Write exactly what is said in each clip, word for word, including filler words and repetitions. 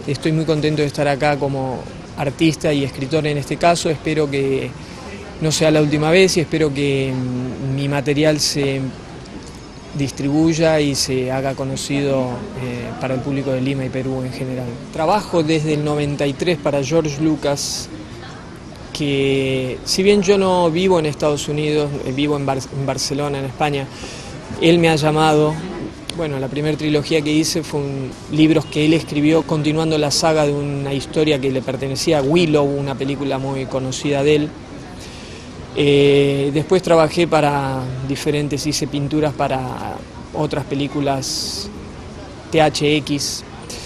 Estoy muy contento de estar acá como artista y escritor en este caso. Espero que no sea la última vez y espero que mi material se distribuya y se haga conocido eh, para el público de Lima y Perú en general. Trabajo desde el noventa y tres para George Lucas, que si bien yo no vivo en Estados Unidos, vivo en, Bar en Barcelona, en España, él me ha llamado. Bueno, la primera trilogía que hice fue un, libros que él escribió continuando la saga de una historia que le pertenecía a Willow, una película muy conocida de él. Eh, después trabajé para diferentes, hice pinturas para otras películas T H X.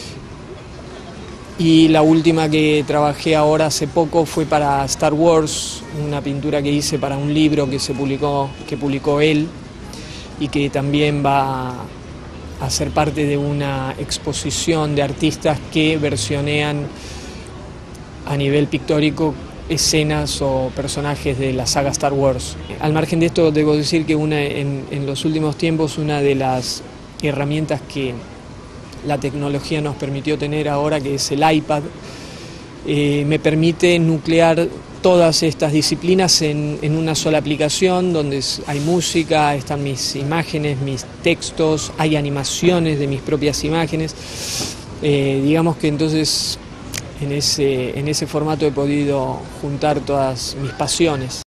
Y la última que trabajé ahora hace poco fue para Star Wars, una pintura que hice para un libro que se publicó, que publicó él y que también va a ser parte de una exposición de artistas que versionean a nivel pictórico escenas o personajes de la saga Star Wars. Al margen de esto, debo decir que una, en, en los últimos tiempos una de las herramientas que la tecnología nos permitió tener ahora, que es el iPad, eh, me permite nuclear todas estas disciplinas en, en una sola aplicación, donde hay música, están mis imágenes, mis textos, hay animaciones de mis propias imágenes. Eh, digamos que entonces en ese, en ese formato he podido juntar todas mis pasiones.